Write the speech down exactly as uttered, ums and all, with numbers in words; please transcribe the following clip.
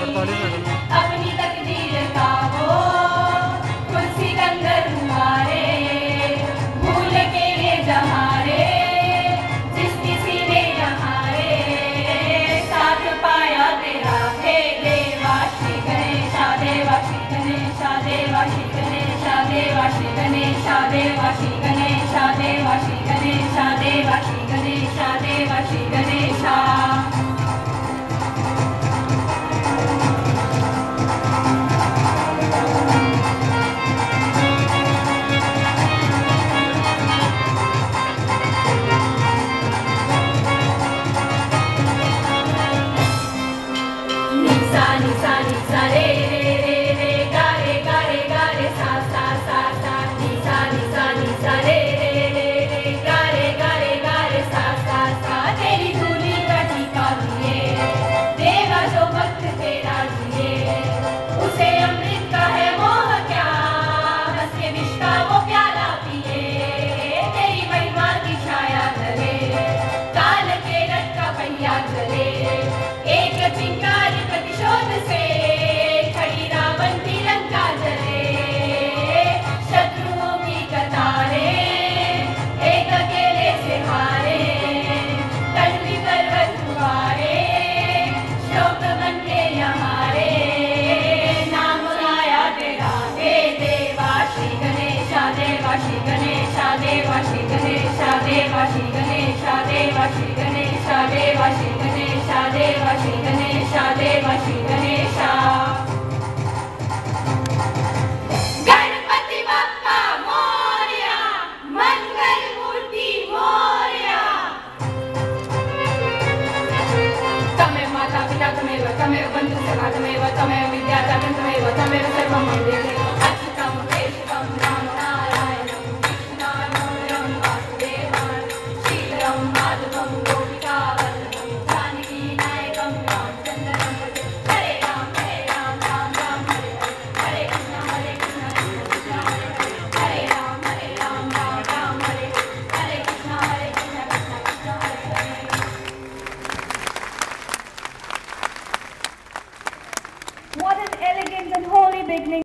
अपनी तकदीर का वो खुद सिकंदर हुआ रे, भूल के ये जहाँ रे, जिस किसी ने यहाँ रे साथ पाया तेरा हे देवा श्री गणेशा देवा श्री गणेशा देवा श्री गणेशा देवा श्री गणेशा देवा श्री गणेशा देवा श्री गणेशा देवा श्री गणेशा देवा श्री गणेशा। श्री गणेशा देवा श्री गणेशा देवा श्री गणेशा देवा श्री गणेशा देवा श्री गणेशा देवा श्री गणेशा देवा श्री गणेशा। गणपति बप्पा मोरया, मंगल मूर्ति मोरया। तमेव माता पिता तमेव, तमेव बंधु सखा तमेव, तमेव विद्या दानं तमेव, तमेव सर्वं मङ्गलम्। What an elegant and holy beginning.